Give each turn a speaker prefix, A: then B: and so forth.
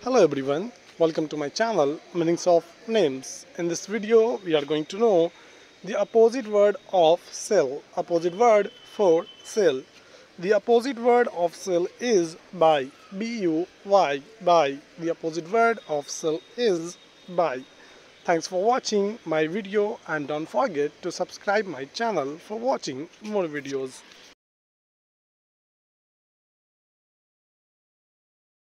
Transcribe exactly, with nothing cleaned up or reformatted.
A: Hello everyone, welcome to my channel Meanings of Names. In this video we are going to know the opposite word of sell. Opposite word for sell. The opposite word of sell is buy. B U Y, buy. The opposite word of sell is buy. Thanks for watching my video and don't forget to subscribe my channel for watching more videos.